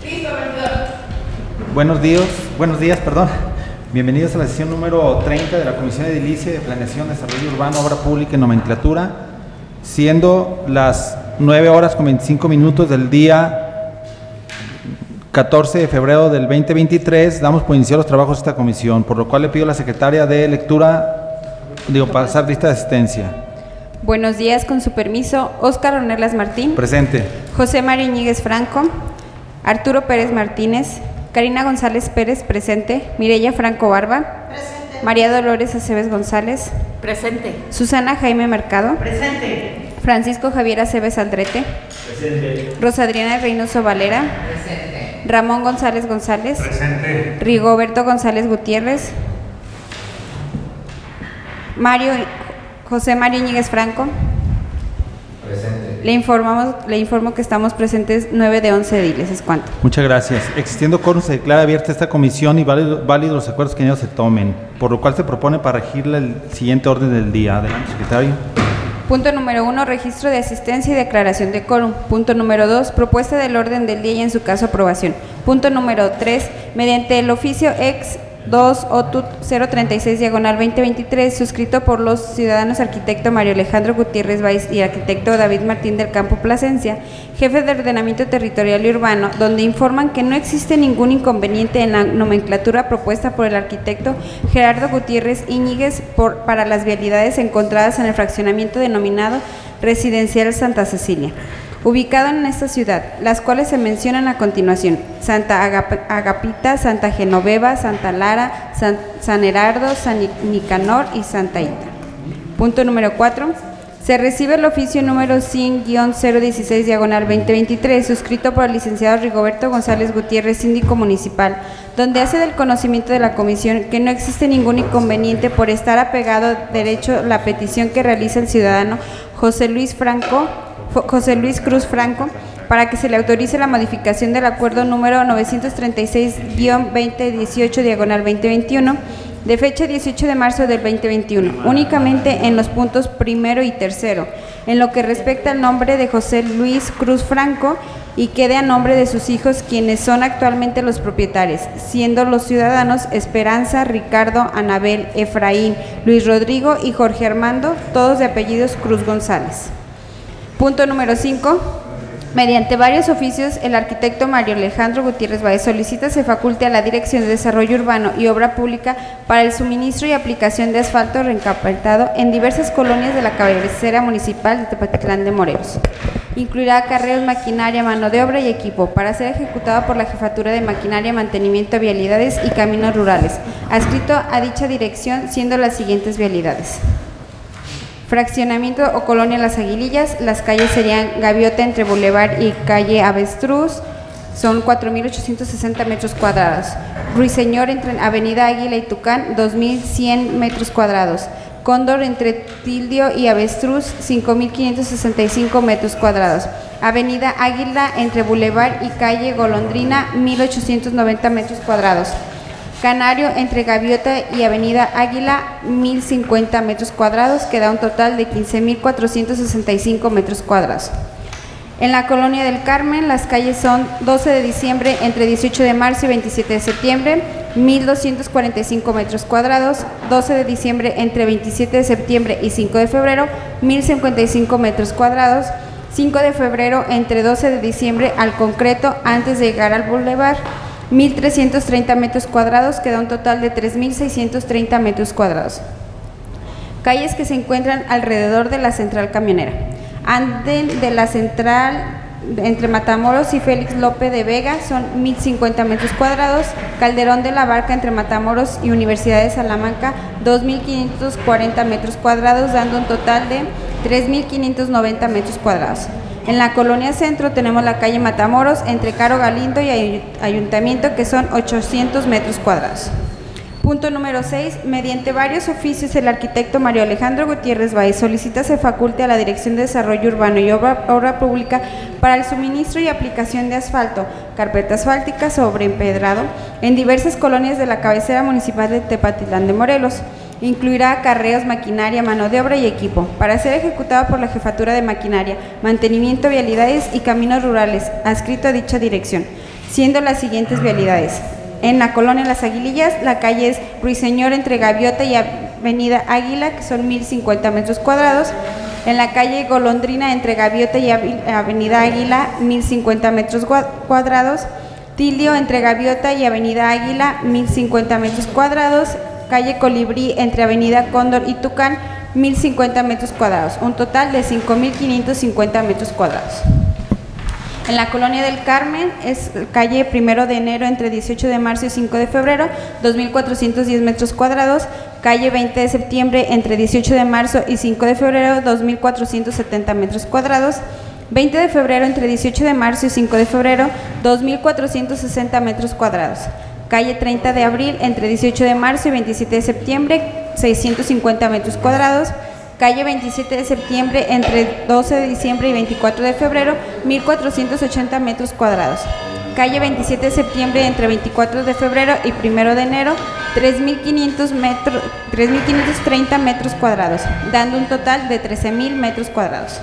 Buenos días, perdón. Bienvenidos a la sesión número 30 de la Comisión de Edilicia de Planeación, Desarrollo Urbano, Obra Pública y Nomenclatura, siendo las 9 horas con 25 minutos del día 14 de febrero del 2023, damos por iniciar los trabajos de esta comisión, por lo cual le pido a la secretaria de lectura, pasar lista de asistencia. Buenos días, con su permiso, Óscar Ornelas Martín. Presente. José Mario Iñiguez Franco. Arturo Pérez Martínez. Karina González Pérez, presente. Mireya Franco Barba. Presente. María Dolores Aceves González. Presente. Susana Jaime Mercado. Presente. Francisco Javier Aceves Aldrete. Presente. Rosa Adriana Reynoso Valera. Presente. Ramón González González. Presente. Rigoberto González Gutiérrez. José Mario Iñiguez Franco. Presente. Le informo que estamos presentes 9 de 11 ediles. ¿Es cuánto? Muchas gracias. Existiendo quórum, se declara abierta esta comisión y válidos los acuerdos que en ellos se tomen, por lo cual se propone para regir el siguiente orden del día. Adelante, secretario. Punto número 1, registro de asistencia y declaración de quórum. Punto número 2, propuesta del orden del día y en su caso aprobación. Punto número 3, mediante el oficio ex 2 OTUT 036/2023, suscrito por los ciudadanos arquitecto Mario Alejandro Gutiérrez Valls y arquitecto David Martín del Campo Plasencia, jefe de ordenamiento territorial y urbano, donde informan que no existe ningún inconveniente en la nomenclatura propuesta por el arquitecto Gerardo Gutiérrez Iñiguez para las vialidades encontradas en el fraccionamiento denominado Residencial Santa Cecilia, ubicado en esta ciudad, las cuales se mencionan a continuación: Santa Agapita, Santa Genoveva, Santa Lara, San Herardo, San Nicanor y Santa Ita. Punto número 4. Se recibe el oficio número 100-016/2023, suscrito por el licenciado Rigoberto González Gutiérrez, síndico municipal, donde hace del conocimiento de la comisión que no existe ningún inconveniente por estar apegado derecho la petición que realiza el ciudadano José Luis Cruz Franco, para que se le autorice la modificación del acuerdo número 936-2018/2021 de fecha 18 de marzo del 2021, únicamente en los puntos primero y tercero, en lo que respecta al nombre de José Luis Cruz Franco, y quede a nombre de sus hijos, quienes son actualmente los propietarios, siendo los ciudadanos Esperanza, Ricardo, Anabel, Efraín, Luis Rodrigo y Jorge Armando, todos de apellidos Cruz González. Punto número 5. Mediante varios oficios, el arquitecto Mario Alejandro Gutiérrez Valls solicita se faculte a la Dirección de Desarrollo Urbano y Obra Pública para el suministro y aplicación de asfalto reencapotado en diversas colonias de la cabecera municipal de Tepatitlán de Morelos. Incluirá acarreos, maquinaria, mano de obra y equipo para ser ejecutado por la Jefatura de Maquinaria, Mantenimiento, Vialidades y Caminos Rurales, adscrito a dicha dirección, siendo las siguientes vialidades: fraccionamiento o colonia Las Aguilillas, las calles serían Gaviota entre Boulevard y calle Avestruz, son 4.860 metros cuadrados. Ruiseñor entre Avenida Águila y Tucán, 2.100 metros cuadrados. Cóndor entre Tildio y Avestruz, 5.565 metros cuadrados. Avenida Águila entre Boulevard y calle Golondrina, 1.890 metros cuadrados. Canario entre Gaviota y Avenida Águila, 1.050 metros cuadrados, que da un total de 15.465 metros cuadrados. En la Colonia del Carmen, las calles son 12 de diciembre entre 18 de marzo y 27 de septiembre, 1.245 metros cuadrados. 12 de diciembre entre 27 de septiembre y 5 de febrero, 1.055 metros cuadrados. 5 de febrero entre 12 de diciembre al concreto antes de llegar al bulevar, 1.330 metros cuadrados, que da un total de 3.630 metros cuadrados. Calles que se encuentran alrededor de la central camionera: Anden de la central entre Matamoros y Félix López de Vega, son 1.050 metros cuadrados. Calderón de la Barca entre Matamoros y Universidad de Salamanca, 2.540 metros cuadrados, dando un total de 3.590 metros cuadrados. En la Colonia Centro tenemos la calle Matamoros entre Caro Galindo y Ayuntamiento, que son 800 metros cuadrados. Punto número 6. Mediante varios oficios, el arquitecto Mario Alejandro Gutiérrez Valls solicita se faculte a la Dirección de Desarrollo Urbano y Obra Pública para el suministro y aplicación de asfalto, carpeta asfáltica sobre empedrado en diversas colonias de la cabecera municipal de Tepatitlán de Morelos. Incluirá acarreos, maquinaria, mano de obra y equipo, para ser ejecutado por la Jefatura de Maquinaria, Mantenimiento, Vialidades y Caminos Rurales, adscrito a dicha dirección. siendo las siguientes vialidades. En la colonia Las Aguilillas, la calle es Ruiseñor entre Gaviota y Avenida Águila, que son 1050 metros cuadrados. En la calle Golondrina entre Gaviota y Avenida Águila, 1050 metros cuadrados. Tilio entre Gaviota y Avenida Águila, 1050 metros cuadrados. Calle Colibrí entre Avenida Cóndor y Tucán, 1050 metros cuadrados, un total de 5550 metros cuadrados. En la colonia del Carmen es calle 1 de enero entre 18 de marzo y 5 de febrero, 2410 metros cuadrados. Calle 20 de septiembre entre 18 de marzo y 5 de febrero, 2470 metros cuadrados. 20 de febrero entre 18 de marzo y 5 de febrero, 2460 metros cuadrados. Calle 30 de abril entre 18 de marzo y 27 de septiembre, 650 metros cuadrados. Calle 27 de septiembre entre 12 de diciembre y 24 de febrero, 1480 metros cuadrados. Calle 27 de septiembre entre 24 de febrero y 1 de enero, 3.530 metros cuadrados, dando un total de 13.000 metros cuadrados.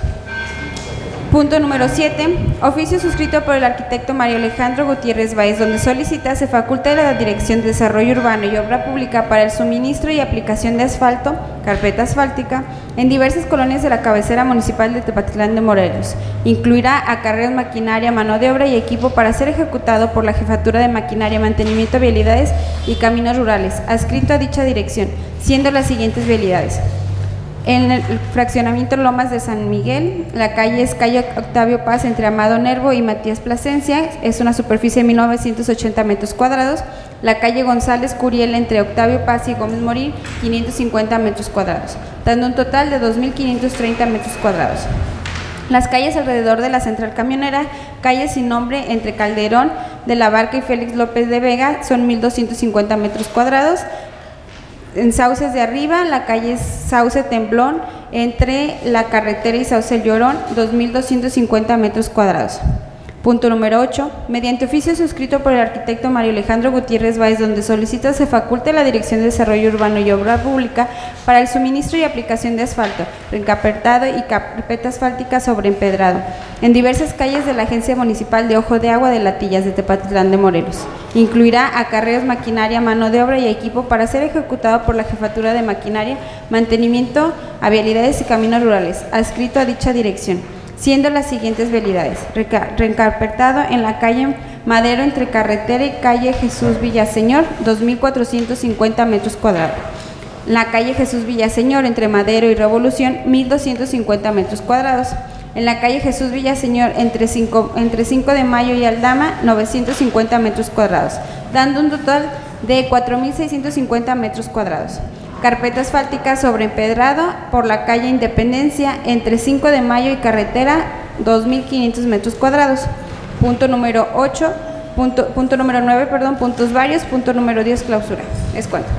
Punto número 7. Oficio suscrito por el arquitecto Mario Alejandro Gutiérrez Báez, donde solicita se faculte a la Dirección de Desarrollo Urbano y Obra Pública para el suministro y aplicación de asfalto, carpeta asfáltica, en diversas colonias de la cabecera municipal de Tepatitlán de Morelos. Incluirá acarreos, maquinaria, mano de obra y equipo para ser ejecutado por la Jefatura de Maquinaria, Mantenimiento, Vialidades y Caminos Rurales, adscrito a dicha dirección, siendo las siguientes vialidades. En el fraccionamiento Lomas de San Miguel, la calle es calle Octavio Paz entre Amado Nervo y Matías Plasencia, es una superficie de 1980 metros cuadrados. La calle González Curiel entre Octavio Paz y Gómez Morín, 550 metros cuadrados, dando un total de 2.530 metros cuadrados. Las calles alrededor de la central camionera, calle sin nombre entre Calderón de la Barca y Félix López de Vega, son 1.250 metros cuadrados. En Sauces de Arriba, la calle Sauce Temblón, entre la carretera y Sauce El Llorón, 2.250 metros cuadrados. Punto número 8. Mediante oficio suscrito por el arquitecto Mario Alejandro Gutiérrez Báez, donde solicita se faculte a la Dirección de Desarrollo Urbano y Obra Pública para el suministro y aplicación de asfalto, reencapertado y carpeta asfáltica sobre empedrado, en diversas calles de la Agencia Municipal de Ojo de Agua de Latillas de Tepatitlán de Morelos. Incluirá acarreos, maquinaria, mano de obra y equipo para ser ejecutado por la Jefatura de Maquinaria, Mantenimiento a Vialidades y Caminos Rurales, adscrito a dicha dirección, siendo las siguientes vialidades: reencarpetado en la calle Madero entre carretera y calle Jesús Villaseñor, 2.450 metros cuadrados. La calle Jesús Villaseñor entre Madero y Revolución, 1.250 metros cuadrados. En la calle Jesús Villaseñor entre 5 de Mayo y Aldama, 950 metros cuadrados, dando un total de 4.650 metros cuadrados. Carpeta asfáltica sobre empedrado por la calle Independencia entre 5 de Mayo y carretera, 2.500 metros cuadrados. Punto número 8, punto número 9, puntos varios. Punto número 10, clausura. Es cuanto.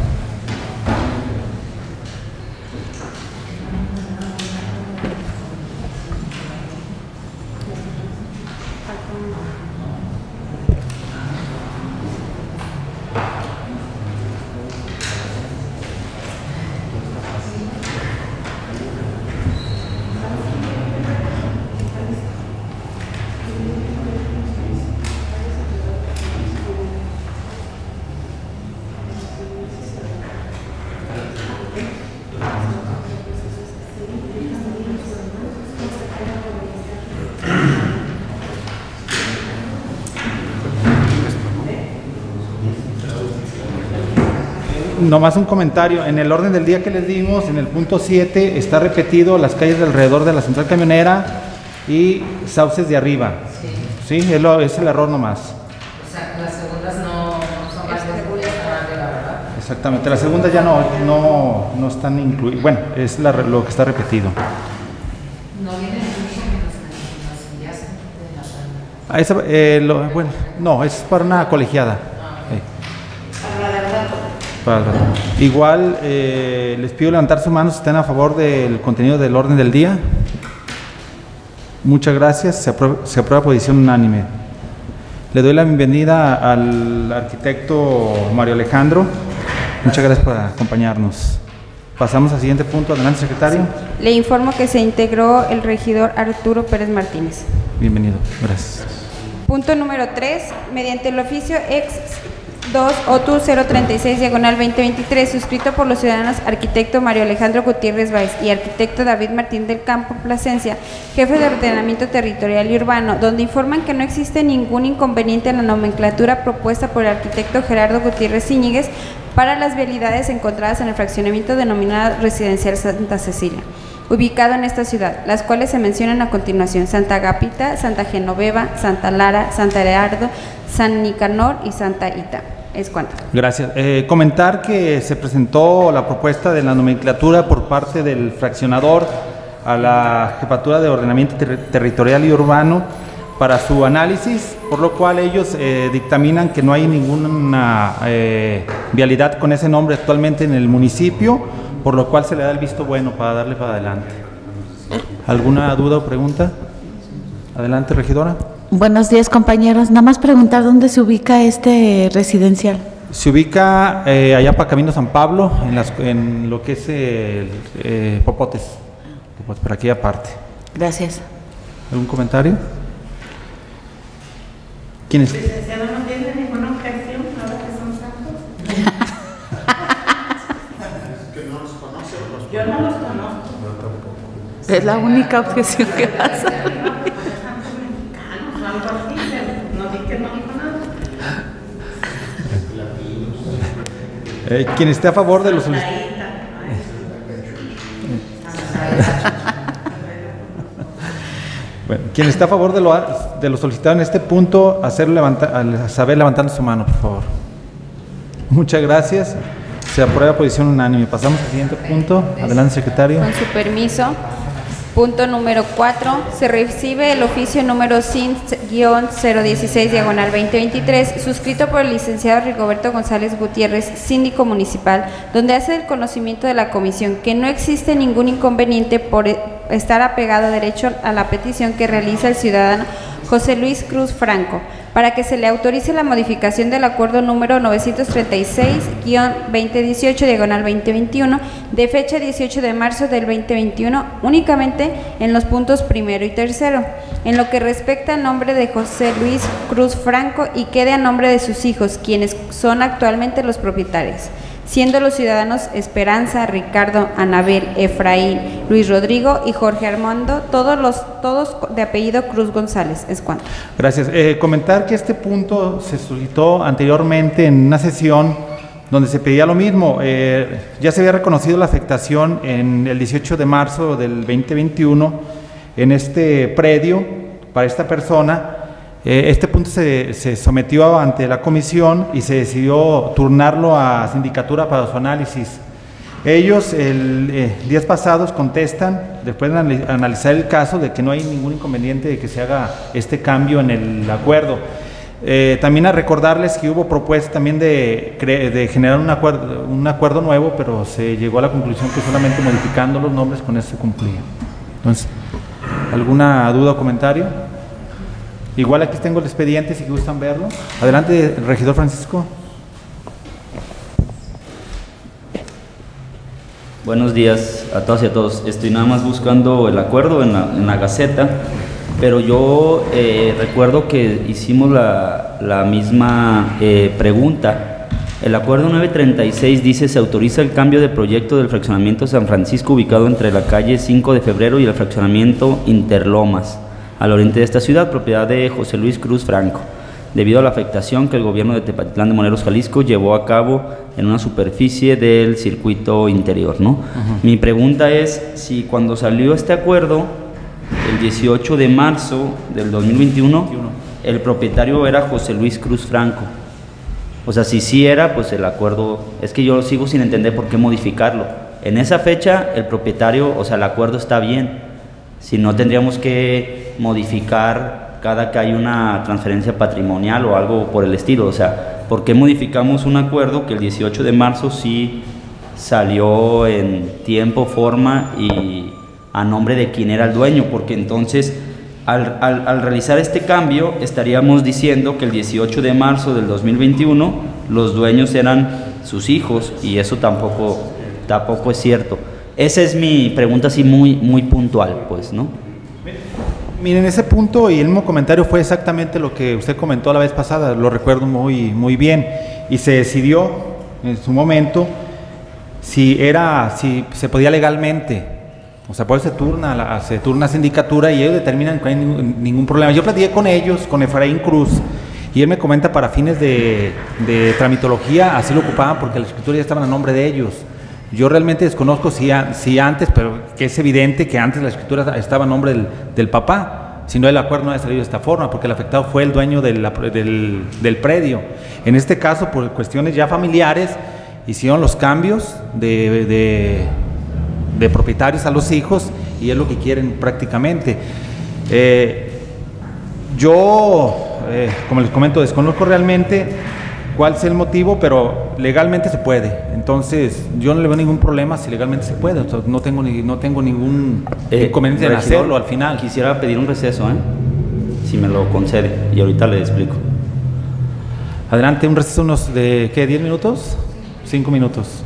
Nomás un comentario, en el orden del día que les dimos, en el punto 7 está repetido las calles de alrededor de la central camionera y Sauces de Arriba. Sí, es el error nomás. O sea, las segundas no son más de ¿verdad? Exactamente, las segundas ya no están incluidas, bueno, es lo que está repetido. No viene en los días de la Bueno, no, es para una colegiada. Para el rato. Igual les pido levantar su mano si están a favor del contenido del orden del día. Muchas gracias, se aprueba por decisión unánime. Le doy la bienvenida al arquitecto Mario Alejandro. Muchas gracias por acompañarnos. Pasamos al siguiente punto. Adelante, secretario. Le informo que se integró el regidor Arturo Pérez Martínez. Bienvenido, gracias. Punto número 3. Mediante el oficio ex 2 OTU 036 diagonal 2023 suscrito por los ciudadanos arquitecto Mario Alejandro Gutiérrez Báez y arquitecto David Martín del Campo Plasencia, jefe de ordenamiento territorial y urbano, donde informan que no existe ningún inconveniente en la nomenclatura propuesta por el arquitecto Gerardo Gutiérrez Íñiguez para las vialidades encontradas en el fraccionamiento denominado Residencial Santa Cecilia, ubicado en esta ciudad, las cuales se mencionan a continuación: Santa Agapita, Santa Genoveva, Santa Lara, Santa Leardo, San Nicanor y Santa Ita. Es cuanto. Gracias. Comentar que se presentó la propuesta de la nomenclatura por parte del fraccionador a la Jefatura de Ordenamiento Territorial y Urbano para su análisis, por lo cual ellos dictaminan que no hay ninguna vialidad con ese nombre actualmente en el municipio, por lo cual se le da el visto bueno para darle para adelante. ¿Alguna duda o pregunta? Adelante, regidora. Buenos días, compañeros. Nada más preguntar dónde se ubica este residencial. Se ubica allá para Camino San Pablo, en lo que es Popotes, pues por aquí aparte. Gracias. ¿Algún comentario? ¿Quién es? Licenciado, no tiene ninguna objeción ahora que son santos. Que no los conoce. Yo no los conozco. Es la única objeción que pasa. Quien esté a favor de los solicitados. Bueno, quien está a favor de lo solicitado en este punto, saber levantando su mano, por favor. Muchas gracias. Se aprueba posición unánime. Pasamos al siguiente punto. Adelante, secretario. Con su permiso. Punto número 4. Se recibe el oficio número SIN-016 diagonal 2023 suscrito por el licenciado Rigoberto González Gutiérrez, síndico municipal, donde hace el conocimiento de la comisión que no existe ningún inconveniente por estar apegado a derecho a la petición que realiza el ciudadano José Luis Cruz Franco, para que se le autorice la modificación del acuerdo número 936-2018 diagonal 2021 de fecha 18 de marzo del 2021 únicamente en los puntos primero y tercero, en lo que respecta al nombre de José Luis Cruz Franco y quede a nombre de sus hijos, quienes son actualmente los propietarios, siendo los ciudadanos Esperanza, Ricardo, Anabel, Efraín, Luis Rodrigo y Jorge Armando, todos de apellido Cruz González. Es cuanto. Gracias. Comentar que este punto se solicitó anteriormente en una sesión donde se pedía lo mismo. Ya se había reconocido la afectación en el 18 de marzo del 2021 en este predio para esta persona. Este punto se sometió ante la comisión y se decidió turnarlo a sindicatura para su análisis. Ellos días pasados contestan, después de analizar el caso, de que no hay ningún inconveniente de que se haga este cambio en el acuerdo. También a recordarles que hubo propuesta también de generar un acuerdo nuevo, pero se llegó a la conclusión que solamente modificando los nombres con eso se cumplía. Entonces, ¿alguna duda o comentario? Igual aquí tengo el expediente si gustan verlo. Adelante, regidor Francisco. Buenos días a todas y a todos. Estoy nada más buscando el acuerdo en la Gaceta, pero yo recuerdo que hicimos la misma pregunta. El acuerdo 936 dice: se autoriza el cambio de proyecto del fraccionamiento San Francisco ubicado entre la calle 5 de Febrero y el fraccionamiento Interlomas, al oriente de esta ciudad, propiedad de José Luis Cruz Franco, debido a la afectación que el gobierno de Tepatitlán de Morelos, Jalisco, llevó a cabo en una superficie del circuito interior, ¿no? Mi pregunta es si cuando salió este acuerdo, el 18 de marzo del 2021, el propietario era José Luis Cruz Franco. O sea, si sí era, pues el acuerdo, es que yo sigo sin entender por qué modificarlo. En esa fecha, el propietario, o sea, el acuerdo está bien. Si no, tendríamos que modificar cada que hay una transferencia patrimonial o algo por el estilo. O sea, ¿por qué modificamos un acuerdo que el 18 de marzo sí salió en tiempo, forma y a nombre de quien era el dueño? Porque entonces, al realizar este cambio, estaríamos diciendo que el 18 de marzo del 2021 los dueños eran sus hijos, y eso tampoco es cierto. Esa es mi pregunta así muy puntual, pues, ¿no? Miren, ese punto y el mismo comentario fue exactamente lo que usted comentó la vez pasada, lo recuerdo muy bien, y se decidió en su momento si se podía legalmente, o sea, por eso se turna sindicatura y ellos determinan que no hay ningún problema. Yo platiqué con ellos, con Efraín Cruz, y él me comenta para fines de tramitología, así lo ocupaban porque la escritura ya estaba a nombre de ellos. Yo realmente desconozco si antes, pero que es evidente que antes la escritura estaba a nombre del papá, si no el acuerdo no había salido de esta forma, porque el afectado fue el dueño del predio. En este caso, por cuestiones ya familiares, hicieron los cambios de propietarios a los hijos y es lo que quieren prácticamente. Como les comento, desconozco realmente cuál es el motivo, pero legalmente se puede. Entonces, yo no le veo ningún problema si legalmente se puede. O sea, no tengo ningún inconveniente en hacerlo al final. Quisiera pedir un receso, si me lo concede, y ahorita le explico. Adelante, un receso de ¿qué? ¿10 minutos? 5 minutos.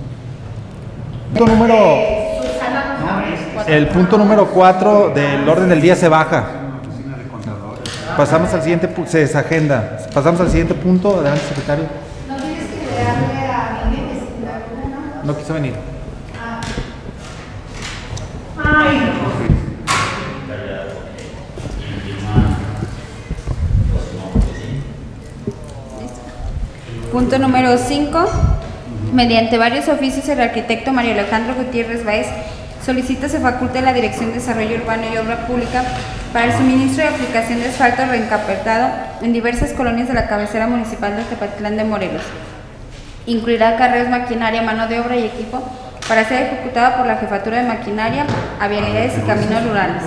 El punto número 4 del orden del día se baja. Pasamos al siguiente punto, se desagenda. Pasamos al siguiente punto. Adelante, secretario. ¿No tienes que darle a mi nene? No quiso venir. Ay, no. Punto número 5. Mediante varios oficios, el arquitecto Mario Alejandro Gutiérrez Báez solicita se faculte a la Dirección de Desarrollo Urbano y Obra Pública para el suministro y aplicación de asfalto reencarpetado en diversas colonias de la cabecera municipal de Tepatitlán de Morelos. Incluirá carreras, maquinaria, mano de obra y equipo para ser ejecutada por la Jefatura de Maquinaria, Vialidades y Caminos Rurales.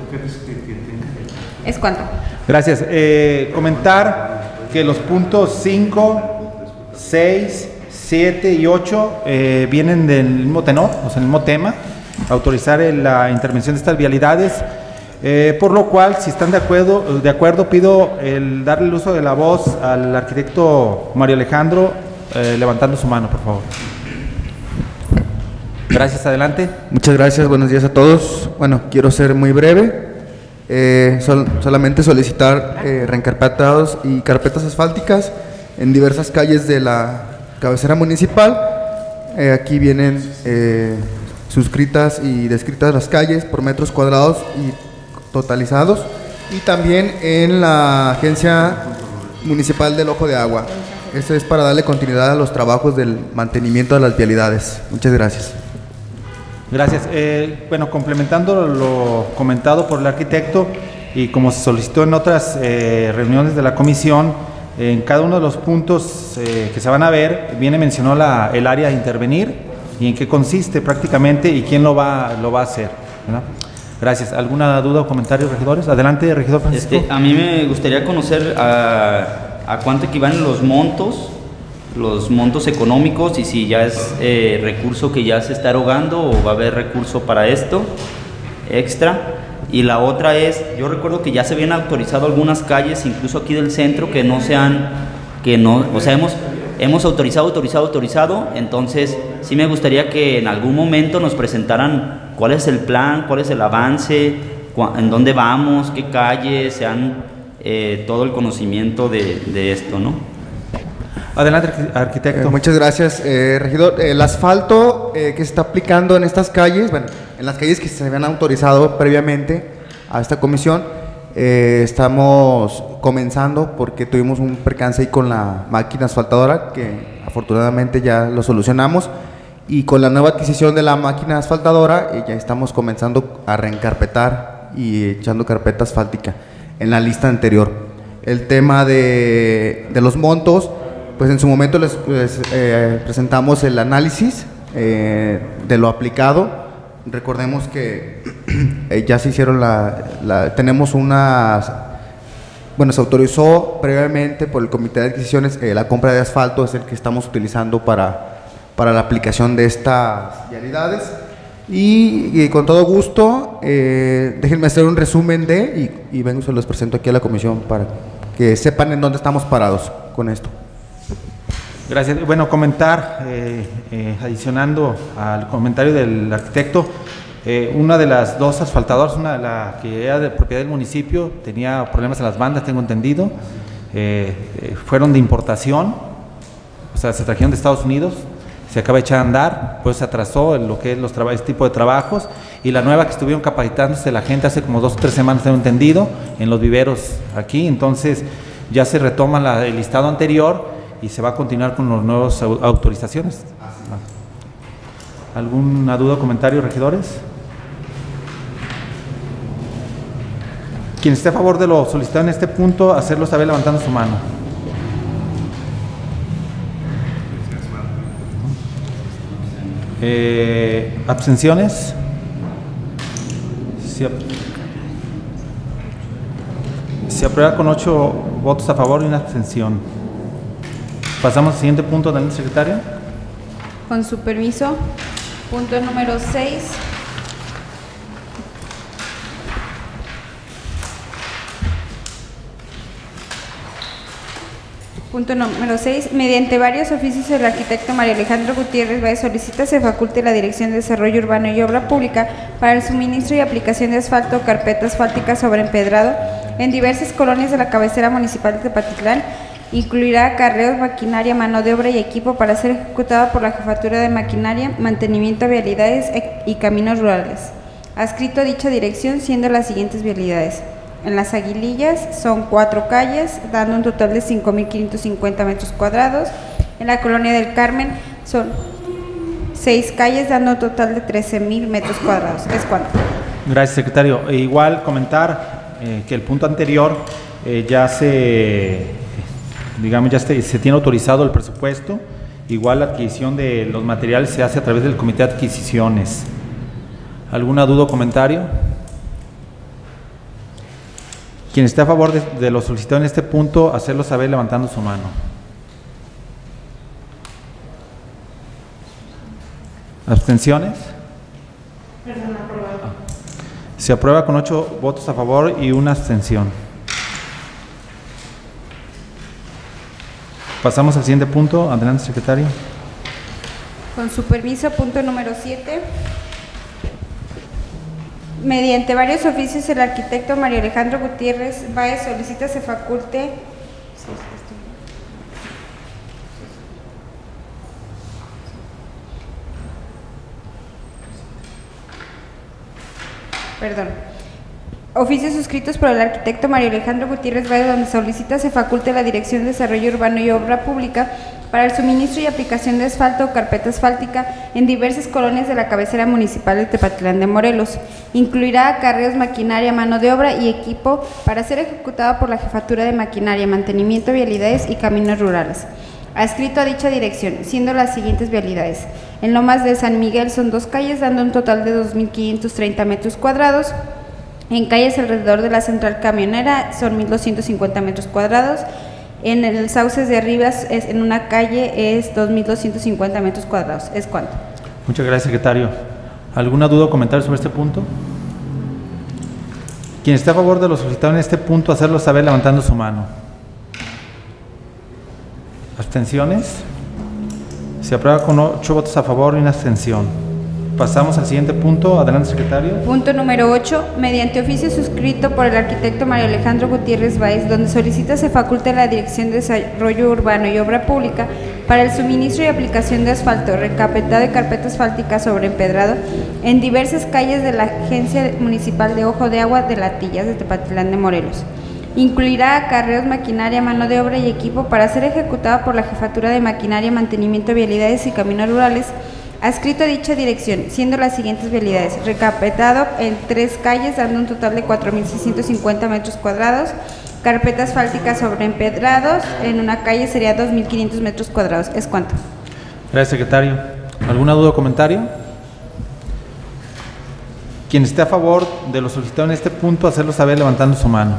¿Es cuánto? Gracias. Comentar que los puntos 5, 6, 7 y 8 vienen del mismo tenor, o sea, el mismo tema, autorizar la intervención de estas vialidades, por lo cual, si están de acuerdo, pido darle el uso de la voz al arquitecto Mario Alejandro, levantando su mano, por favor. Gracias, adelante. Muchas gracias, buenos días a todos. Bueno, quiero ser muy breve, solamente solicitar reencarpetados y carpetas asfálticas en diversas calles de la cabecera municipal. Aquí vienen suscritas y descritas las calles por metros cuadrados y totalizados, y también en la Agencia Municipal del Ojo de Agua. Esto es para darle continuidad a los trabajos del mantenimiento de las vialidades. Muchas gracias. Gracias. Bueno, complementando lo comentado por el arquitecto y como se solicitó en otras reuniones de la comisión, en cada uno de los puntos que se van a ver, mencionó el área a intervenir y en qué consiste prácticamente y quién lo va a hacer, ¿verdad? Gracias. ¿Alguna duda o comentario, regidores? Adelante, regidor Francisco. A mí me gustaría conocer a cuánto equivalen los montos económicos y si ya es recurso que ya se está erogando o va a haber recurso para esto extra. Y la otra es, yo recuerdo que ya se habían autorizado algunas calles, incluso aquí del centro, que no sean, o sea, hemos autorizado, entonces sí me gustaría que en algún momento nos presentaran cuál es el plan, cuál es el avance, en dónde vamos, qué calles, sean todo el conocimiento de esto, ¿no? Adelante, arquitecto. Muchas gracias, regidor. El asfalto que se está aplicando en estas calles, bueno, en las calles que se habían autorizado previamente a esta comisión, estamos comenzando porque tuvimos un percance ahí con la máquina asfaltadora que afortunadamente ya lo solucionamos, y con la nueva adquisición de la máquina asfaltadora ya estamos comenzando a reencarpetar y echando carpeta asfáltica en la lista anterior. El tema de los montos, pues en su momento les presentamos el análisis de lo aplicado. Recordemos que ya se hicieron tenemos se autorizó previamente por el Comité de Adquisiciones la compra de asfalto, es el que estamos utilizando para la aplicación de estas vialidades. Y con todo gusto, déjenme hacer un resumen y vengo, se los presento aquí a la comisión para que sepan en dónde estamos parados con esto. Gracias. Bueno, comentar, adicionando al comentario del arquitecto, Una de las dos asfaltadoras, una la que era de propiedad del municipio, tenía problemas en las bandas, tengo entendido. Fueron de importación, o sea, se trajeron de Estados Unidos, se acaba de echar a andar, pues se atrasó en lo que es este tipo de trabajos. Y la nueva que estuvieron capacitándose la gente hace como 2 o 3 semanas, tengo entendido, en los viveros aquí. Entonces ya se retoma el listado anterior y se va a continuar con las nuevas autorizaciones. ¿Alguna duda o comentario, regidores? Quien esté a favor de lo solicitado en este punto, hacerlo saber levantando su mano. ¿Abstenciones? Se aprueba con 8 votos a favor y una abstención. Pasamos al siguiente punto, Daniel Secretario. Con su permiso, punto número 6. Punto número 6. Mediante varios oficios, el arquitecto Mario Alejandro Gutiérrez Báez solicita se faculte la Dirección de Desarrollo Urbano y Obra Pública para el suministro y aplicación de asfalto o carpeta asfáltica sobre empedrado en diversas colonias de la cabecera municipal de Tepatitlán. Incluirá acarreos, maquinaria, mano de obra y equipo para ser ejecutado por la Jefatura de Maquinaria, Mantenimiento de Vialidades y Caminos Rurales. Adscrito a dicha dirección, siendo las siguientes vialidades. En Las Aguilillas son 4 calles, dando un total de 5.550 metros cuadrados. En la Colonia del Carmen son 6 calles, dando un total de 13.000 metros cuadrados. ¿Es cuánto? Gracias, secretario. Igual comentar que el punto anterior ya se tiene autorizado el presupuesto. Igual la adquisición de los materiales se hace a través del Comité de Adquisiciones. ¿Alguna duda o comentario? Quien esté a favor de lo solicitado en este punto, hacerlo saber levantando su mano. ¿Abstenciones? Se aprueba con 8 votos a favor y una abstención. Pasamos al siguiente punto. Adelante, secretario. Con su permiso, punto número 7. Mediante varios oficios, el arquitecto Mario Alejandro Gutiérrez Báez solicita se faculte oficios suscritos por el arquitecto Mario Alejandro Gutiérrez Báez, donde solicita se faculte la Dirección de Desarrollo Urbano y Obra Pública para el suministro y aplicación de asfalto o carpeta asfáltica en diversas colonias de la cabecera municipal de Tepatitlán de Morelos. Incluirá acarreos, maquinaria, mano de obra y equipo para ser ejecutado por la Jefatura de Maquinaria, Mantenimiento de Vialidades y Caminos Rurales. Adscrito a dicha dirección, siendo las siguientes vialidades. En Lomas de San Miguel son 2 calles, dando un total de 2.530 metros cuadrados. En calles alrededor de la central camionera son 1.250 metros cuadrados. En el Sauces de Rivas, en una calle, es 2.250 metros cuadrados. ¿Es cuánto? Muchas gracias, secretario. ¿Alguna duda o comentario sobre este punto? Quien esté a favor de lo solicitado en este punto, hacerlo saber levantando su mano. ¿Abstenciones? Se aprueba con 8 votos a favor y una abstención. Pasamos al siguiente punto. Adelante, secretario. Punto número 8. Mediante oficio suscrito por el arquitecto Mario Alejandro Gutiérrez Báez, donde solicita se faculte la Dirección de Desarrollo Urbano y Obra Pública para el suministro y aplicación de asfalto, recapetado y carpeta asfáltica sobre empedrado en diversas calles de la Agencia Municipal de Ojo de Agua de Latillas de Tepatitlán de Morelos. Incluirá acarreos, maquinaria, mano de obra y equipo para ser ejecutada por la Jefatura de Maquinaria, Mantenimiento de Vialidades y Caminos Rurales, adscrito a dicha dirección, siendo las siguientes vialidades. Recapetado en 3 calles, dando un total de 4.650 metros cuadrados. Carpeta asfáltica sobre empedrados, en una calle sería 2.500 metros cuadrados. ¿Es cuánto? Gracias, secretario. ¿Alguna duda o comentario? Quien esté a favor de lo solicitado en este punto, hacerlo saber levantando su mano.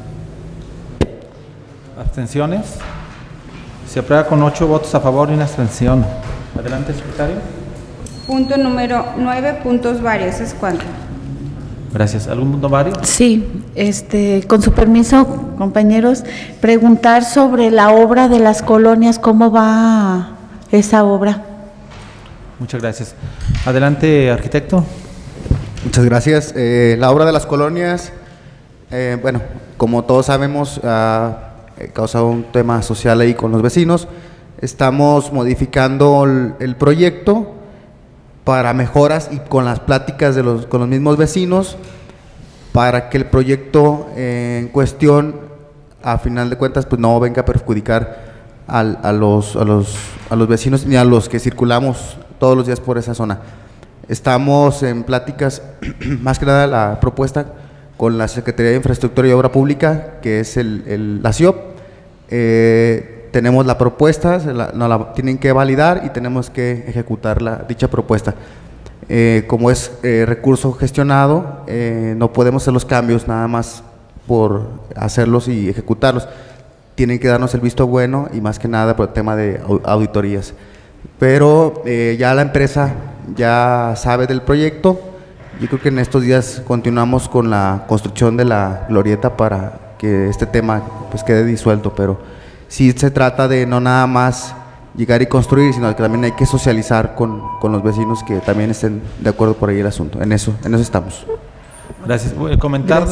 ¿Abstenciones? Se aprueba con 8 votos a favor y una abstención. Adelante, secretario. Punto número 9, puntos varios. ¿Es cuánto? Gracias. ¿Algún punto vario? Sí, con su permiso, compañeros, preguntar sobre la obra de las colonias, ¿cómo va esa obra? Muchas gracias. Adelante, arquitecto. Muchas gracias. La obra de las colonias, bueno, como todos sabemos, ha causado un tema social ahí con los vecinos. Estamos modificando el proyecto para mejoras y con las pláticas con los mismos vecinos, para que el proyecto en cuestión, a final de cuentas, pues no venga a perjudicar a los vecinos ni a los que circulamos todos los días por esa zona. Estamos en pláticas, más que nada la propuesta con la Secretaría de Infraestructura y Obra Pública, que es la CIOP. Tenemos la propuesta, nos la tienen que validar y tenemos que ejecutar dicha propuesta. Como es recurso gestionado, no podemos hacer los cambios nada más por hacerlos y ejecutarlos. Tienen que darnos el visto bueno y más que nada por el tema de auditorías. Pero ya la empresa ya sabe del proyecto. Yo creo que en estos días continuamos con la construcción de la glorieta para que este tema pues quede disuelto, pero sí se trata de no nada más llegar y construir, sino que también hay que socializar con los vecinos que también estén de acuerdo por ahí el asunto. En eso estamos. Gracias. Voy a comentar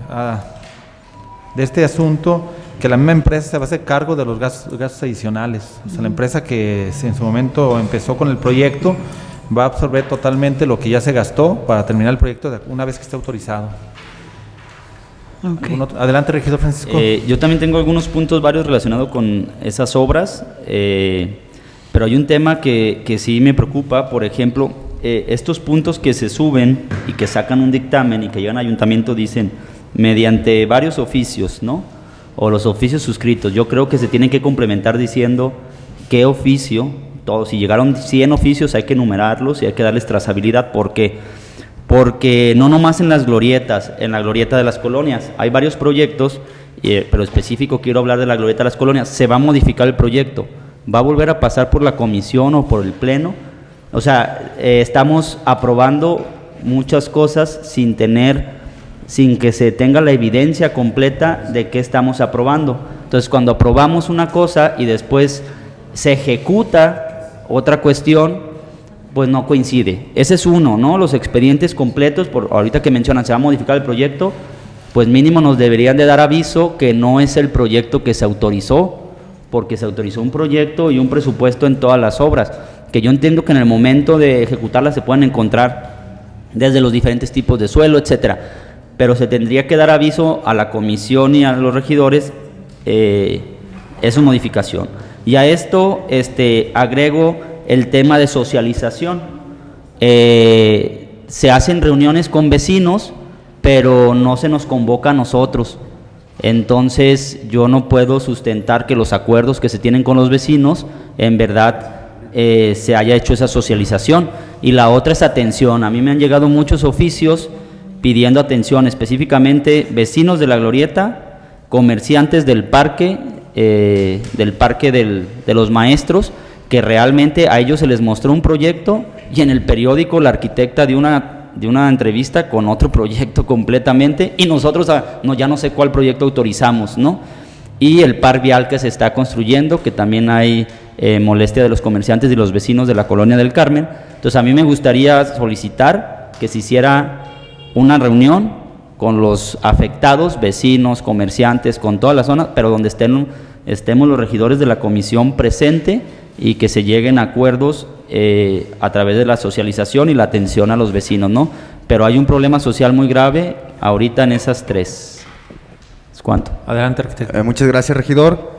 de este asunto que la misma empresa se va a hacer cargo de los gastos adicionales. O sea, la empresa que en su momento empezó con el proyecto va a absorber totalmente lo que ya se gastó para terminar el proyecto una vez que esté autorizado. Okay. Adelante, regidor Francisco. Yo también tengo algunos puntos varios relacionados con esas obras, pero hay un tema que sí me preocupa. Por ejemplo, estos puntos que se suben y que sacan un dictamen y que llegan al ayuntamiento dicen mediante varios oficios, ¿no? O los oficios suscritos. Yo creo que se tienen que complementar diciendo qué oficio, todos. Si llegaron 100 oficios hay que enumerarlos y hay que darles trazabilidad. ¿Por qué? Porque no nomás en las glorietas, en la glorieta de las colonias, hay varios proyectos, pero específico quiero hablar de la glorieta de las colonias. Se va a modificar el proyecto, va a volver a pasar por la comisión o por el pleno. O sea, estamos aprobando muchas cosas sin que se tenga la evidencia completa de qué estamos aprobando. Entonces, cuando aprobamos una cosa y después se ejecuta otra cuestión, pues no coincide. Ese es uno, ¿no? Los expedientes completos, ahorita que mencionan, se va a modificar el proyecto, pues mínimo nos deberían de dar aviso que no es el proyecto que se autorizó, porque se autorizó un proyecto y un presupuesto en todas las obras, que yo entiendo que en el momento de ejecutarlas se pueden encontrar desde los diferentes tipos de suelo, etcétera, pero se tendría que dar aviso a la comisión y a los regidores esa modificación. Y a esto agrego el tema de socialización. Se hacen reuniones con vecinos, pero no se nos convoca a nosotros. Entonces yo no puedo sustentar que los acuerdos que se tienen con los vecinos, en verdad se haya hecho esa socialización. Y la otra es atención. A mí me han llegado muchos oficios pidiendo atención, específicamente vecinos de la glorieta, comerciantes del parque de los maestros, que realmente a ellos se les mostró un proyecto y en el periódico la arquitecta de una entrevista con otro proyecto completamente, y nosotros ya no sé cuál proyecto autorizamos, ¿no? Y el par vial que se está construyendo, que también hay molestia de los comerciantes y los vecinos de la Colonia del Carmen. Entonces a mí me gustaría solicitar que se hiciera una reunión con los afectados, vecinos, comerciantes, con toda la zona, pero donde estemos los regidores de la comisión presente, y que se lleguen a acuerdos a través de la socialización y la atención a los vecinos, ¿no? Pero hay un problema social muy grave ahorita en esas tres. ¿Es cuánto? Adelante, arquitecto. Muchas gracias, regidor.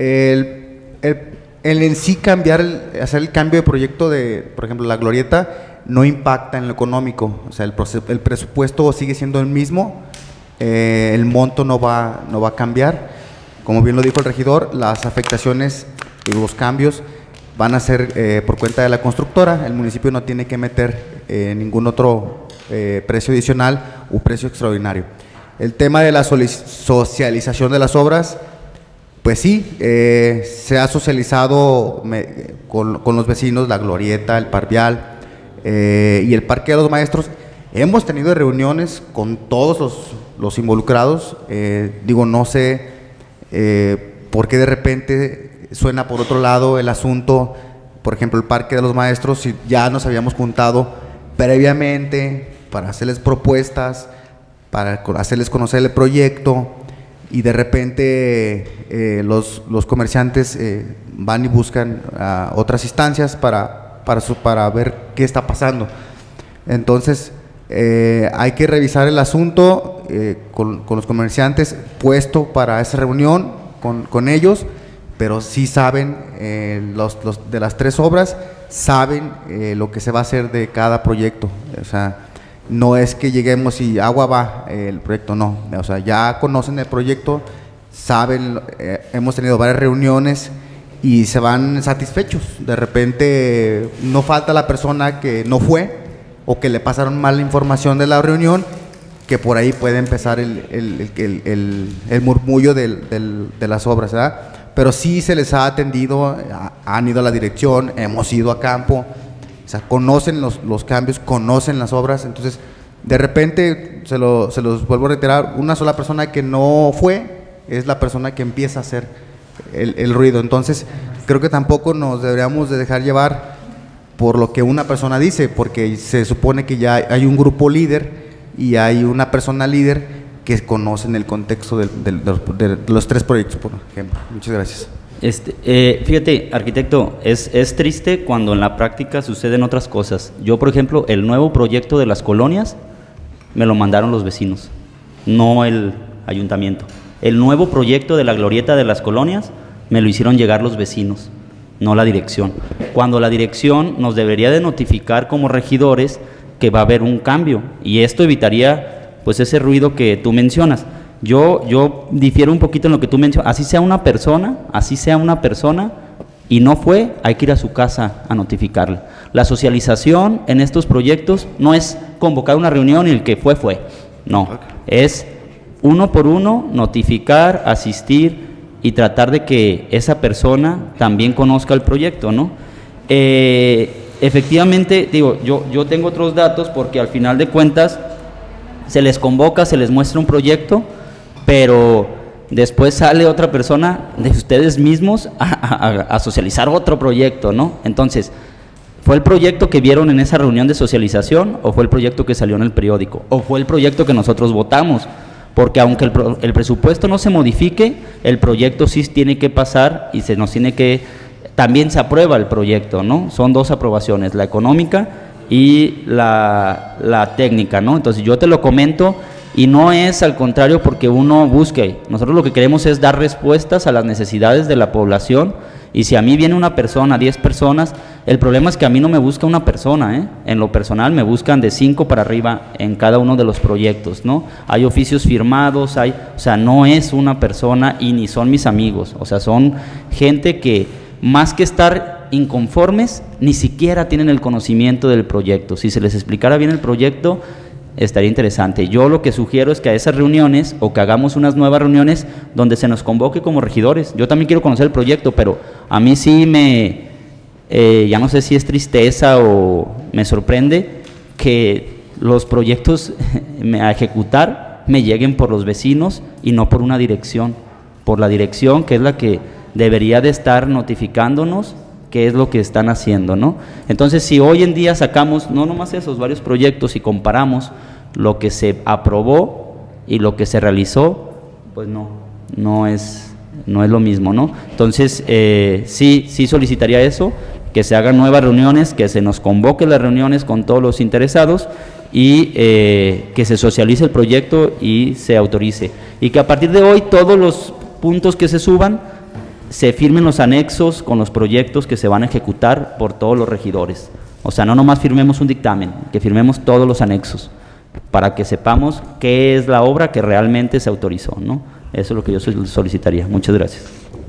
En sí hacer el cambio de proyecto de, por ejemplo, la glorieta, no impacta en lo económico. O sea, el presupuesto sigue siendo el mismo, el monto no va a cambiar. Como bien lo dijo el regidor, las afectaciones y los cambios van a ser por cuenta de la constructora. El municipio no tiene que meter ningún otro precio adicional u precio extraordinario. El tema de la socialización de las obras, pues sí, se ha socializado con los vecinos, la glorieta, el par vial y el parque de los maestros. Hemos tenido reuniones con todos los involucrados. No sé por qué de repente suena por otro lado el asunto. Por ejemplo, el parque de los maestros, si ya nos habíamos juntado previamente para hacerles propuestas, para hacerles conocer el proyecto, y de repente los comerciantes van y buscan otras instancias para ver qué está pasando. Entonces hay que revisar el asunto con los comerciantes, puesto para esa reunión con ellos, pero sí saben, los de las 3 obras, saben lo que se va a hacer de cada proyecto. O sea, no es que lleguemos y agua va el proyecto, no. O sea, ya conocen el proyecto, saben, hemos tenido varias reuniones y se van satisfechos. De repente no falta la persona que no fue o que le pasaron mal la información de la reunión, que por ahí puede empezar el murmullo de las obras, ¿verdad? Pero sí se les ha atendido, han ido a la dirección, hemos ido a campo, o sea, conocen los cambios, conocen las obras. Entonces, de repente, se los vuelvo a reiterar, una sola persona que no fue es la persona que empieza a hacer el ruido. Entonces, creo que tampoco nos deberíamos de dejar llevar por lo que una persona dice, porque se supone que ya hay un grupo líder y hay una persona líder que conocen el contexto de los 3 proyectos, por ejemplo. Muchas gracias. Fíjate, arquitecto, es triste cuando en la práctica suceden otras cosas. Yo, por ejemplo, el nuevo proyecto de las colonias me lo mandaron los vecinos, no el ayuntamiento. El nuevo proyecto de la glorieta de las colonias me lo hicieron llegar los vecinos, no la dirección. Cuando la dirección nos debería de notificar como regidores que va a haber un cambio, y esto evitaría pues ese ruido que tú mencionas. Yo difiero un poquito en lo que tú mencionas. Así sea una persona y no fue, hay que ir a su casa a notificarle. La socialización en estos proyectos no es convocar una reunión y el que fue, no, es uno por uno notificar, asistir y tratar de que esa persona también conozca el proyecto, ¿no? Efectivamente, digo, yo tengo otros datos, porque al final de cuentas se les convoca, se les muestra un proyecto, pero después sale otra persona de ustedes mismos a socializar otro proyecto, ¿no? Entonces, ¿fue el proyecto que vieron en esa reunión de socialización o fue el proyecto que salió en el periódico o fue el proyecto que nosotros votamos? Porque aunque el presupuesto no se modifique, el proyecto sí tiene que pasar y también se aprueba el proyecto, ¿no? Son 2 aprobaciones, la económica y la técnica, ¿no? Entonces yo te lo comento, y no es al contrario porque uno busque. Nosotros lo que queremos es dar respuestas a las necesidades de la población, y si a mí viene una persona, 10 personas, el problema es que a mí no me busca una persona, en lo personal me buscan de 5 para arriba en cada uno de los proyectos, ¿no? Hay oficios firmados, o sea, no es una persona y ni son mis amigos, o sea, son gente que más que estar inconformes, ni siquiera tienen el conocimiento del proyecto. Si se les explicara bien el proyecto, estaría interesante. Yo lo que sugiero es que a esas reuniones, o que hagamos unas nuevas reuniones donde se nos convoque como regidores. Yo también quiero conocer el proyecto, pero a mí sí ya no sé si es tristeza o me sorprende que los proyectos a ejecutar me lleguen por los vecinos y no por una dirección, por la dirección que es la que debería de estar notificándonos qué es lo que están haciendo, ¿no? Entonces, si hoy en día sacamos, no nomás esos varios proyectos, y comparamos lo que se aprobó y lo que se realizó, pues no es lo mismo, ¿no? Entonces, sí solicitaría eso, que se hagan nuevas reuniones, que se nos convoque las reuniones con todos los interesados, y que se socialice el proyecto y se autorice. Y que a partir de hoy todos los puntos que se suban, se firmen los anexos con los proyectos que se van a ejecutar por todos los regidores. O sea, no nomás firmemos un dictamen, que firmemos todos los anexos, para que sepamos qué es la obra que realmente se autorizó, ¿no? Eso es lo que yo solicitaría. Muchas gracias.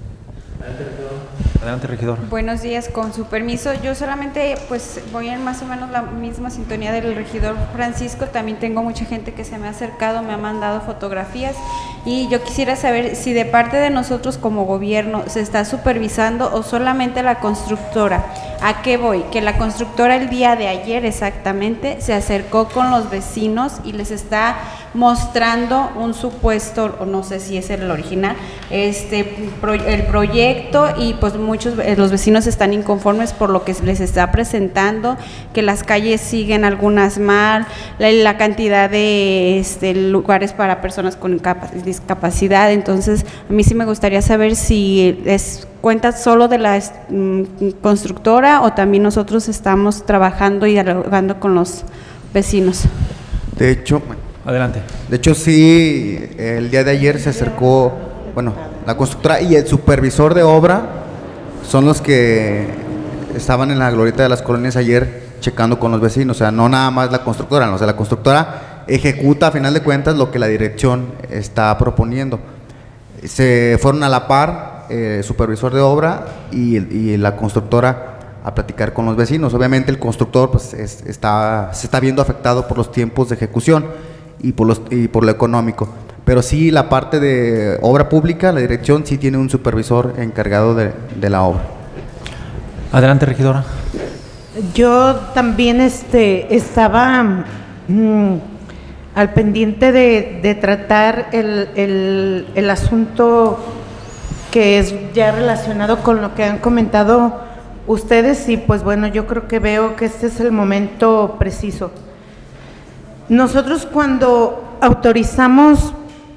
Adelante, regidor. Buenos días, con su permiso. Yo solamente pues voy en más o menos la misma sintonía del regidor Francisco. También tengo mucha gente que se me ha acercado, me ha mandado fotografías Y yo quisiera saber si de parte de nosotros como gobierno se está supervisando o solamente la constructora. ¿A qué voy? Que la constructora el día de ayer exactamente se acercó con los vecinos y les está mostrando un supuesto, o no sé si es el original, el proyecto, y pues muchos los vecinos están inconformes por lo que les está presentando, que las calles siguen algunas mal, la cantidad de lugares para personas con discapacidad. Entonces a mí sí me gustaría saber si es cuenta solo de la constructora o también nosotros estamos trabajando y dialogando con los vecinos. De hecho, Adelante. De hecho, sí, el día de ayer se acercó, bueno, la constructora y el supervisor de obra son los que estaban en la glorieta de las colonias ayer checando con los vecinos. O sea, no nada más la constructora, no, o sea, la constructora ejecuta a final de cuentas lo que la dirección está proponiendo. Se fueron a la par supervisor de obra y la constructora a platicar con los vecinos. Obviamente el constructor pues se está viendo afectado por los tiempos de ejecución y por lo económico, pero sí la parte de obra pública, la dirección sí tiene un supervisor encargado de la obra. Adelante, regidora. Yo también estaba al pendiente de tratar el asunto que es ya relacionado con lo que han comentado ustedes, y pues bueno, yo creo que veo que este es el momento preciso. Nosotros cuando autorizamos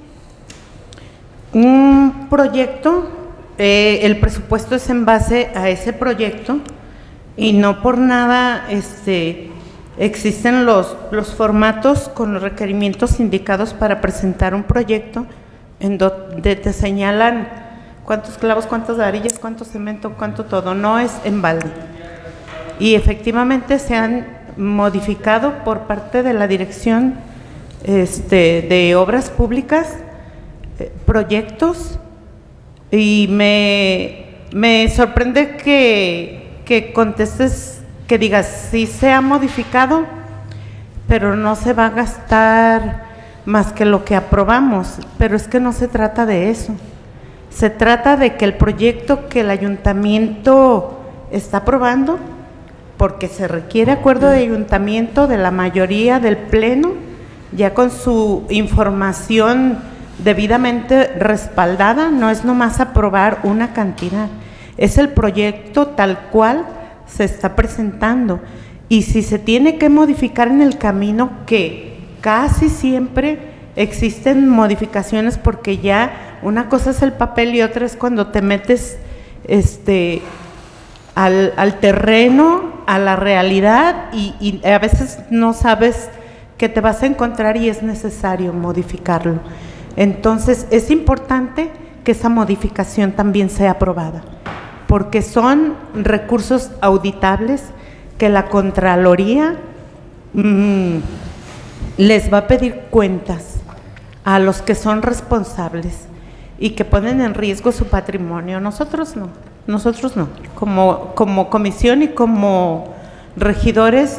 un proyecto, el presupuesto es en base a ese proyecto y no por nada existen los formatos con los requerimientos indicados para presentar un proyecto en donde te señalan cuántos clavos, cuántas varillas, cuánto cemento, cuánto todo, no es en balde. Y efectivamente se han modificado por parte de la Dirección de Obras Públicas proyectos, y me sorprende que contestes, que digas sí se ha modificado, pero no se va a gastar más que lo que aprobamos. Pero es que no se trata de eso. Se trata de que el proyecto que el ayuntamiento está aprobando, porque se requiere acuerdo de ayuntamiento de la mayoría del pleno, ya con su información debidamente respaldada, no es nomás aprobar una cantidad, es el proyecto tal cual se está presentando. Y si se tiene que modificar en el camino, que casi siempre existen modificaciones, porque ya una cosa es el papel y otra es cuando te metes al terreno, a la realidad, y a veces no sabes qué te vas a encontrar y es necesario modificarlo. Entonces es importante que esa modificación también sea aprobada, porque son recursos auditables que la Contraloría les va a pedir cuentas a los que son responsables y que ponen en riesgo su patrimonio. Nosotros no. Como comisión y como regidores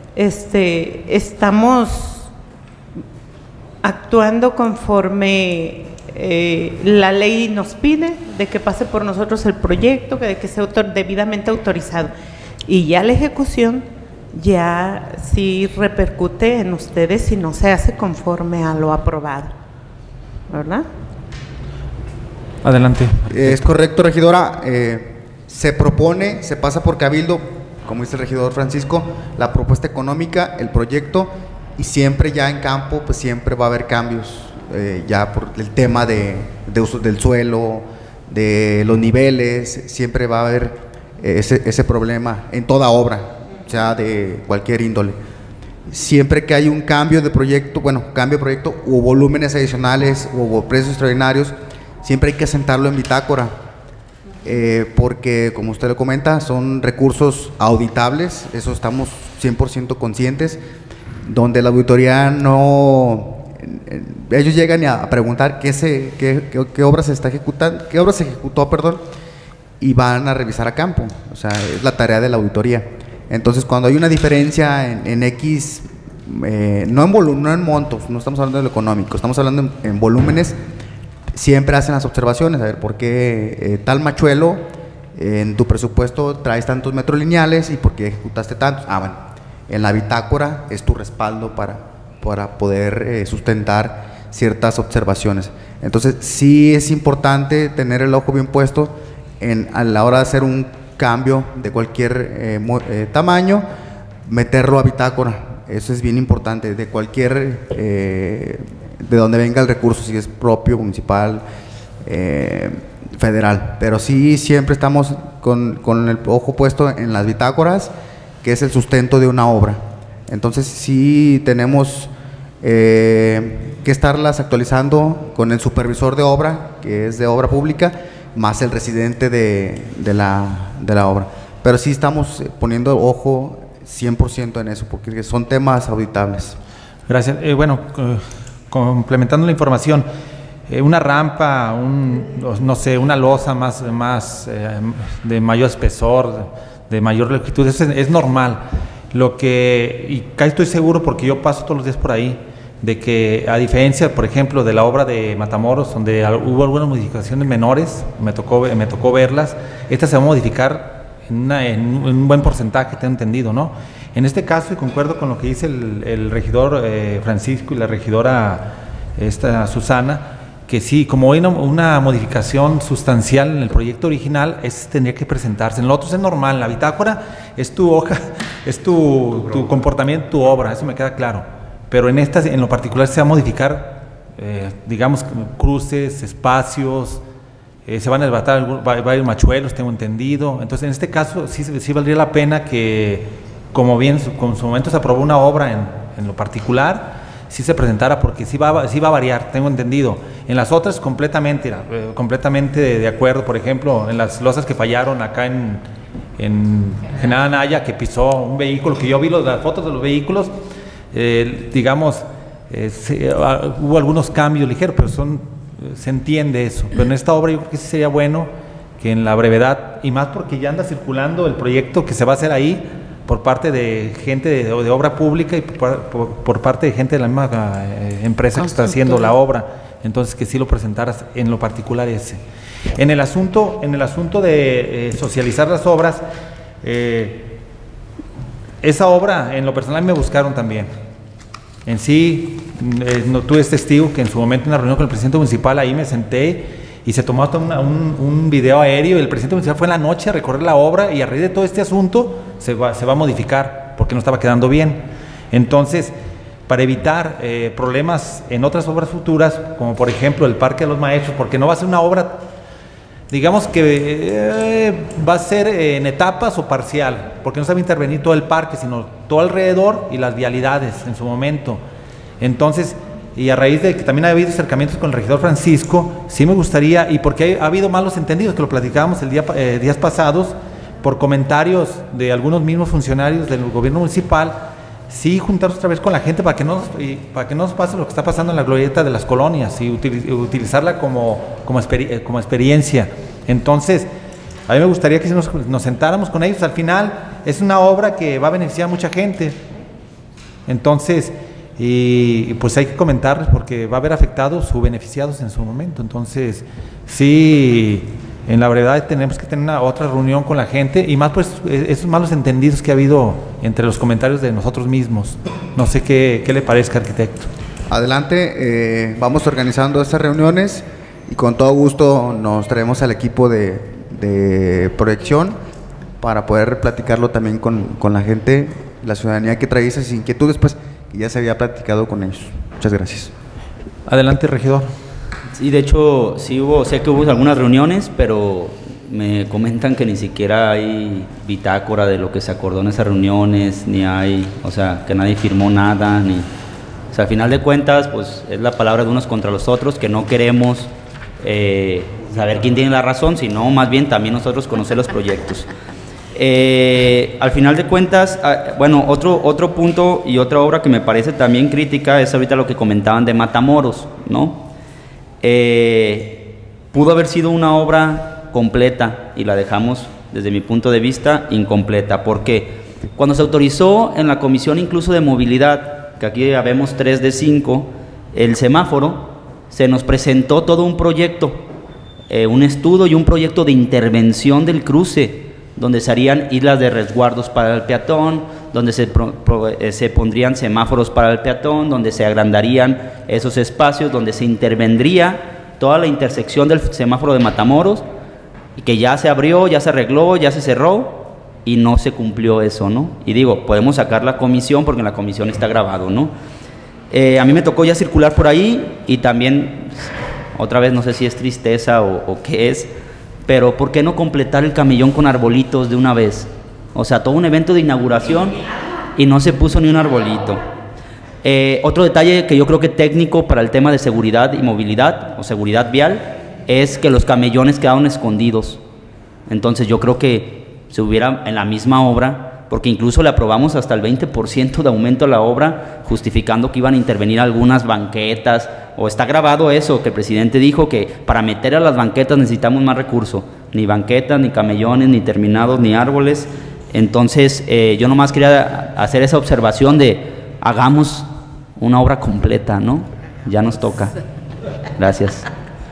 estamos actuando conforme la ley nos pide, de que pase por nosotros el proyecto, de que sea debidamente autorizado, y ya la ejecución ya sí repercute en ustedes si no se hace conforme a lo aprobado, ¿verdad? Adelante. Es correcto, regidora. Se propone, se pasa por cabildo, como dice el regidor Francisco, la propuesta económica, el proyecto, y siempre ya en campo pues siempre va a haber cambios, ya por el tema de uso del suelo, de los niveles, siempre va a haber ese problema en toda obra, ya de cualquier índole. Siempre que hay un cambio de proyecto, o volúmenes adicionales o precios extraordinarios, siempre hay que sentarlo en bitácora, porque como usted lo comenta, son recursos auditables, eso estamos 100% conscientes, donde la auditoría no, ellos llegan a preguntar qué obra se está ejecutando, qué obra se ejecutó, y van a revisar a campo, o sea, es la tarea de la auditoría. Entonces, cuando hay una diferencia en X, no en montos, no estamos hablando de lo económico, estamos hablando en volúmenes, siempre hacen las observaciones, a ver, ¿por qué tal machuelo en tu presupuesto traes tantos metros lineales y por qué ejecutaste tantos? Bueno, en la bitácora es tu respaldo para poder sustentar ciertas observaciones. Entonces, sí es importante tener el ojo bien puesto a la hora de hacer un cambio de cualquier tamaño, meterlo a bitácora. Eso es bien importante, de cualquier, de donde venga el recurso, si es propio, municipal, federal. Pero sí, siempre estamos con el ojo puesto en las bitácoras, que es el sustento de una obra. Entonces, sí tenemos que estarlas actualizando con el supervisor de obra, que es de obra pública, más el residente de la obra. Pero sí estamos poniendo ojo 100% en eso, porque son temas auditables. Gracias. Bueno, complementando la información, una rampa, no sé, una losa más de mayor espesor, de mayor longitud, eso es normal. Y casi estoy seguro, porque yo paso todos los días por ahí, de que a diferencia, por ejemplo, de la obra de Matamoros, donde hubo algunas modificaciones menores, me tocó verlas, esta se va a modificar en un buen porcentaje, tengo entendido, ¿no? En este caso, y concuerdo con lo que dice el regidor Francisco y la regidora Susana, que sí, como hay una modificación sustancial en el proyecto original, tendría que presentarse. En lo otro es normal, la bitácora es tu hoja, es tu comportamiento, tu obra, eso me queda claro. Pero en lo particular se va a modificar, digamos, cruces, espacios, se van a desbatar, va a haber machuelos, tengo entendido. Entonces, en este caso, sí valdría la pena que, como bien con su momento se aprobó una obra en lo particular, sí se presentara, porque sí va a variar, tengo entendido. En las otras, completamente de acuerdo. Por ejemplo, en las losas que fallaron acá en General Anaya, que pisó un vehículo, que yo vi las fotos de los vehículos, digamos, hubo algunos cambios ligeros, pero se entiende eso. Pero en esta obra yo creo que sí sería bueno que en la brevedad, y más porque ya anda circulando el proyecto que se va a hacer ahí por parte de gente de obra pública y por parte de gente de la misma empresa que está haciendo la obra. Entonces, que sí lo presentaras en lo particular ese. En el asunto de socializar las obras, esa obra, en lo personal, me buscaron también. En sí, no tuve testigo que en su momento, en una reunión con el presidente municipal, ahí me senté y se tomó hasta un video aéreo, y el presidente municipal fue en la noche a recorrer la obra, y a raíz de todo este asunto se va a modificar porque no estaba quedando bien. Entonces, para evitar problemas en otras obras futuras, como por ejemplo el Parque de los Maestros, porque no va a ser una obra, digamos que va a ser en etapas o parcial, porque no se va a intervenir todo el parque, sino todo alrededor y las vialidades en su momento. Entonces, y a raíz de que también ha habido acercamientos con el regidor Francisco, sí me gustaría, y porque ha habido malos entendidos, que lo platicábamos días pasados, por comentarios de algunos mismos funcionarios del gobierno municipal, sí juntarnos otra vez con la gente para que no nos pase lo que está pasando en la glorieta de las colonias, y utilizarla como experiencia. Entonces, a mí me gustaría que nos sentáramos con ellos. Al final es una obra que va a beneficiar a mucha gente. Entonces, y pues hay que comentarles, porque va a haber afectados o beneficiados en su momento. Entonces, sí, en la verdad tenemos que tener otra reunión con la gente, y más pues esos malos entendidos que ha habido entre los comentarios de nosotros mismos. No sé qué le parezca, arquitecto. Adelante, vamos organizando estas reuniones, y con todo gusto nos traemos al equipo de proyección para poder platicarlo también con la gente, la ciudadanía que trae esas inquietudes, pues, que ya se había platicado con ellos. Muchas gracias. Adelante, regidor. Sí, de hecho, sé que hubo algunas reuniones, pero me comentan que ni siquiera hay bitácora de lo que se acordó en esas reuniones, ni hay, o sea, que nadie firmó nada, o sea, al final de cuentas, pues, es la palabra de unos contra los otros, que no queremos saber quién tiene la razón, sino más bien también nosotros conocer los proyectos. Al final de cuentas, bueno, otro punto y otra obra que me parece también crítica es ahorita lo que comentaban de Matamoros, ¿no? Pudo haber sido una obra completa y la dejamos, desde mi punto de vista, incompleta. Porque cuando se autorizó en la comisión incluso de movilidad, que aquí ya vemos 3 de 5, el semáforo, se nos presentó todo un proyecto, un estudio y un proyecto de intervención del cruce, donde se harían islas de resguardos para el peatón, donde se pondrían semáforos para el peatón, donde se agrandarían esos espacios, donde se intervendría toda la intersección del semáforo de Matamoros, y que ya se abrió, ya se arregló, ya se cerró, y no se cumplió eso, ¿no? Y digo, podemos sacar la comisión, porque en la comisión está grabado, ¿no? A mí me tocó ya circular por ahí, y también, otra vez, no sé si es tristeza o qué es, pero ¿por qué no completar el camellón con arbolitos de una vez? O sea, todo un evento de inauguración y no se puso ni un arbolito. Otro detalle que yo creo que técnico para el tema de seguridad y movilidad, o seguridad vial, es que los camellones quedaron escondidos. Entonces yo creo que se hubiera en la misma obra, porque incluso le aprobamos hasta el 20% de aumento a la obra, justificando que iban a intervenir algunas banquetas, o está grabado eso, que el presidente dijo que para meter a las banquetas necesitamos más recursos, ni banquetas, ni camellones, ni terminados, ni árboles. Entonces yo nomás quería hacer esa observación de hagamos una obra completa, ¿no? Ya nos toca. Gracias.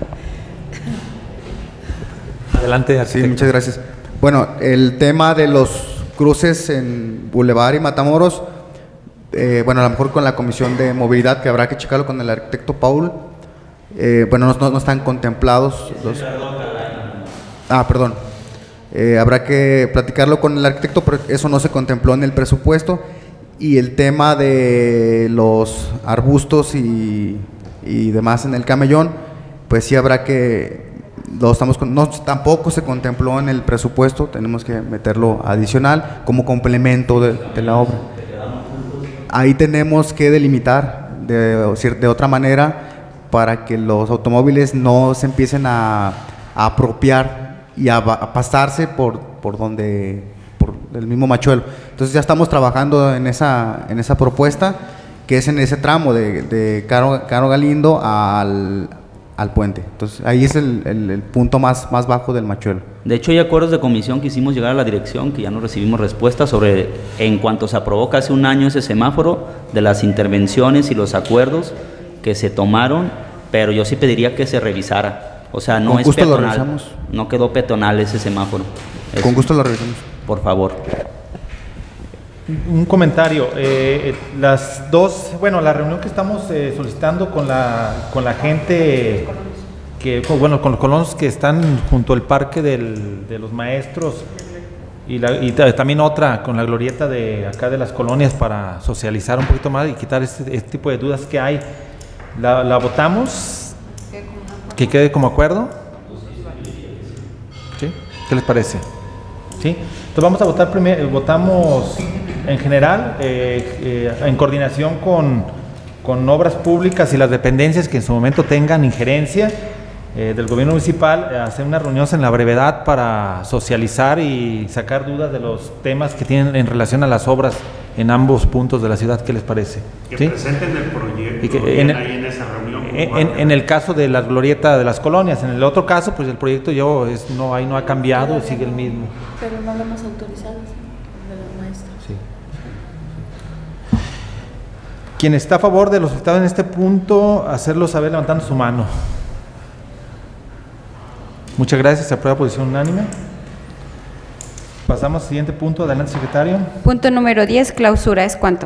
Adelante, Sí, muchas gracias. Bueno, el tema de los cruces en Boulevard y Matamoros, bueno, a lo mejor con la Comisión de Movilidad, que habrá que checarlo con el arquitecto Paul, bueno, no están contemplados los... perdón. Habrá que platicarlo con el arquitecto, pero eso no se contempló en el presupuesto. Y el tema de los arbustos y demás en el camellón, pues sí habrá que... tampoco se contempló en el presupuesto, tenemos que meterlo adicional como complemento de la obra. Ahí tenemos que delimitar de otra manera para que los automóviles no se empiecen a apropiar y a pasarse por el mismo Machuelo. Entonces ya estamos trabajando en esa propuesta, que es en ese tramo de Caro Galindo al puente. Entonces ahí es el punto más bajo del Machuelo. De hecho, hay acuerdos de comisión que hicimos llegar a la dirección, que ya no recibimos respuesta sobre, en cuanto se aprobó casi un año ese semáforo, de las intervenciones y los acuerdos que se tomaron, pero yo sí pediría que se revisara. O sea, no es peatonal, no quedó peatonal ese semáforo. Con gusto lo revisamos. Por favor. Un comentario. La reunión que estamos solicitando con la gente que, bueno, con los colonos que están junto al parque de los maestros y también otra con la glorieta de acá de las colonias para socializar un poquito más y quitar este tipo de dudas que hay. La votamos. ¿Que quede como acuerdo? ¿Sí? ¿Qué les parece? ¿Sí? Entonces vamos a votar primero, votamos en general, en coordinación con obras públicas y las dependencias que en su momento tengan injerencia del gobierno municipal, hacer una reunión en la brevedad para socializar y sacar dudas de los temas que tienen en relación a las obras en ambos puntos de la ciudad. ¿Qué les parece? Que ¿sí? presenten el proyecto y que ahí en esa reunión. En el caso de la glorieta de las colonias, en el otro caso, pues el proyecto ahí no ha cambiado, sigue el mismo. Pero no lo hemos autorizado, de los maestros. Sí. Quien está a favor de los estados en este punto, hacerlo saber levantando su mano. Muchas gracias, se aprueba posición unánime. Pasamos al siguiente punto, adelante secretario. Punto número 10, clausura, ¿es cuánto?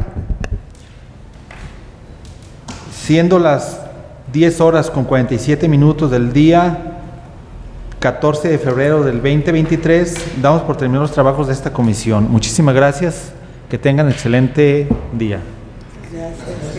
Siendo las 10 horas con 47 minutos del día 14 de febrero del 2023, damos por terminados los trabajos de esta comisión. Muchísimas gracias, que tengan excelente día. Gracias.